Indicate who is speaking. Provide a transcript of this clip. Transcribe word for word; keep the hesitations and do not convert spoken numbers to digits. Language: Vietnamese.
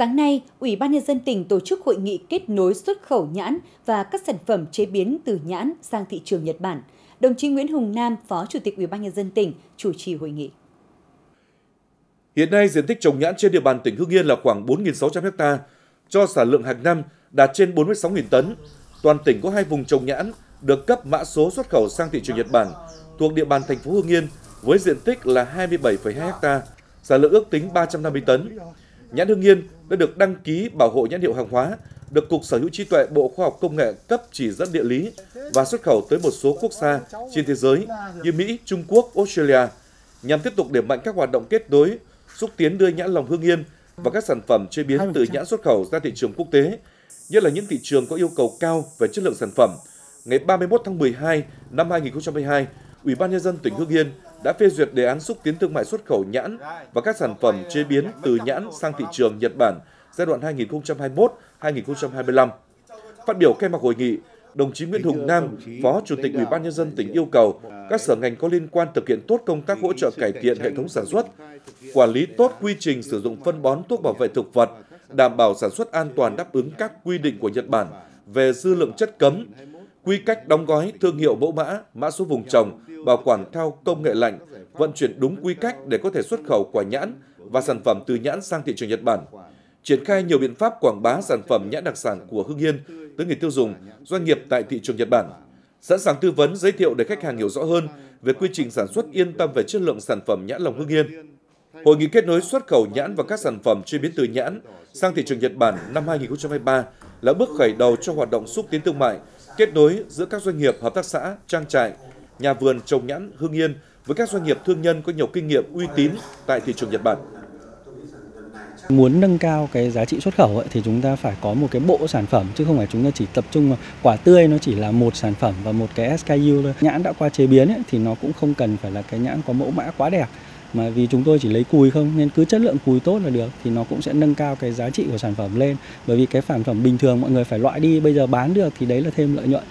Speaker 1: Sáng nay, Ủy ban Nhân dân tỉnh tổ chức hội nghị kết nối xuất khẩu nhãn và các sản phẩm chế biến từ nhãn sang thị trường Nhật Bản. Đồng chí Nguyễn Hùng Nam, Phó Chủ tịch Ủy ban Nhân dân tỉnh, chủ trì hội nghị.
Speaker 2: Hiện nay, diện tích trồng nhãn trên địa bàn tỉnh Hưng Yên là khoảng bốn nghìn sáu trăm ha, cho sản lượng hàng năm đạt trên bốn mươi sáu nghìn tấn. Toàn tỉnh có hai vùng trồng nhãn được cấp mã số xuất khẩu sang thị trường Nhật Bản, thuộc địa bàn thành phố Hưng Yên với diện tích là hai mươi bảy phẩy hai ha, sản lượng ước tính ba trăm năm mươi tấn. Nhãn Hưng Yên đã được đăng ký bảo hộ nhãn hiệu hàng hóa, được Cục Sở hữu trí tuệ Bộ Khoa học Công nghệ cấp chỉ dẫn địa lý và xuất khẩu tới một số quốc gia trên thế giới như Mỹ, Trung Quốc, Australia, nhằm tiếp tục đẩy mạnh các hoạt động kết nối, xúc tiến đưa nhãn lồng Hưng Yên và các sản phẩm chế biến từ nhãn xuất khẩu ra thị trường quốc tế, nhất là những thị trường có yêu cầu cao về chất lượng sản phẩm. Ngày ba mươi mốt tháng mười hai năm hai nghìn không trăm hai mươi hai, Ủy ban Nhân dân tỉnh Hưng Yên đã phê duyệt đề án xúc tiến thương mại xuất khẩu nhãn và các sản phẩm chế biến từ nhãn sang thị trường Nhật Bản giai đoạn hai nghìn không trăm hai mươi mốt đến hai nghìn không trăm hai mươi lăm. Phát biểu khai mạc hội nghị, đồng chí Nguyễn Hùng Nam, Phó Chủ tịch Ủy ban Nhân dân tỉnh yêu cầu các sở ngành có liên quan thực hiện tốt công tác hỗ trợ cải thiện hệ thống sản xuất, quản lý tốt quy trình sử dụng phân bón, thuốc bảo vệ thực vật, đảm bảo sản xuất an toàn đáp ứng các quy định của Nhật Bản về dư lượng chất cấm, quy cách đóng gói, thương hiệu mẫu mã, mã số vùng trồng, bảo quản theo công nghệ lạnh, vận chuyển đúng quy cách để có thể xuất khẩu quả nhãn và sản phẩm từ nhãn sang thị trường Nhật Bản. Triển khai nhiều biện pháp quảng bá sản phẩm nhãn đặc sản của Hưng Yên tới người tiêu dùng, doanh nghiệp tại thị trường Nhật Bản. Sẵn sàng tư vấn, giới thiệu để khách hàng hiểu rõ hơn về quy trình sản xuất, yên tâm về chất lượng sản phẩm nhãn lồng Hưng Yên. Hội nghị kết nối xuất khẩu nhãn và các sản phẩm chế biến từ nhãn sang thị trường Nhật Bản năm hai nghìn không trăm hai mươi ba là bước khởi đầu cho hoạt động xúc tiến thương mại, kết nối giữa các doanh nghiệp, hợp tác xã, trang trại, nhà vườn trồng nhãn Hưng Yên với các doanh nghiệp thương nhân có nhiều kinh nghiệm uy tín tại thị trường Nhật Bản.
Speaker 3: Muốn nâng cao cái giá trị xuất khẩu ấy, thì chúng ta phải có một cái bộ sản phẩm, chứ không phải chúng ta chỉ tập trung vào quả tươi, nó chỉ là một sản phẩm và một cái ét ca u thôi. Nhãn đã qua chế biến ấy, thì nó cũng không cần phải là cái nhãn có mẫu mã quá đẹp, mà vì chúng tôi chỉ lấy cùi không, nên cứ chất lượng cùi tốt là được, thì nó cũng sẽ nâng cao cái giá trị của sản phẩm lên. Bởi vì cái sản phẩm bình thường mọi người phải loại đi, bây giờ bán được thì đấy là thêm lợi nhuận.